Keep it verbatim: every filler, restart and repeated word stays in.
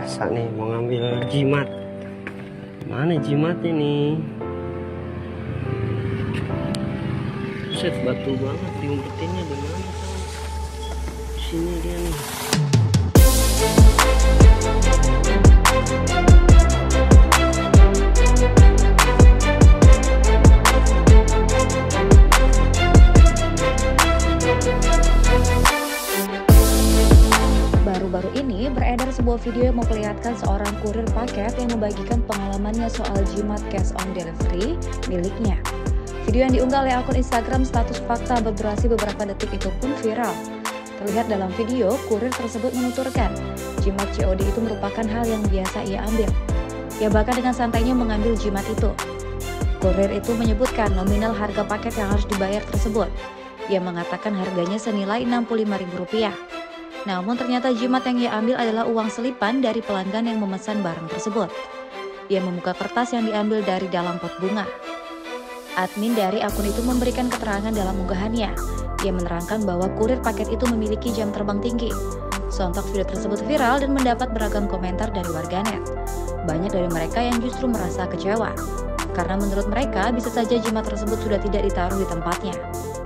biasa nih mau ngambil jimat. Mana jimat ini? Buset, batu banget diumpetinnya di mana? Sini dia nih. Baru-baru ini beredar sebuah video yang memperlihatkan seorang kurir paket yang membagikan pengalamannya soal jimat cash on delivery miliknya. Video yang diunggah oleh akun Instagram Status Fakta berdurasi beberapa detik itu pun viral. Terlihat dalam video, kurir tersebut menuturkan jimat C O D itu merupakan hal yang biasa ia ambil. Ia bahkan dengan santainya mengambil jimat itu. Kurir itu menyebutkan nominal harga paket yang harus dibayar tersebut. Ia mengatakan harganya senilai enam puluh lima ribu rupiah. Namun ternyata jimat yang ia ambil adalah uang selipan dari pelanggan yang memesan barang tersebut. Ia membuka kertas yang diambil dari dalam pot bunga. Admin dari akun itu memberikan keterangan dalam unggahannya. Ia menerangkan bahwa kurir paket itu memiliki jam terbang tinggi. Sontak video tersebut viral dan mendapat beragam komentar dari warganet. Banyak dari mereka yang justru merasa kecewa, karena menurut mereka bisa saja jimat tersebut sudah tidak ditaruh di tempatnya.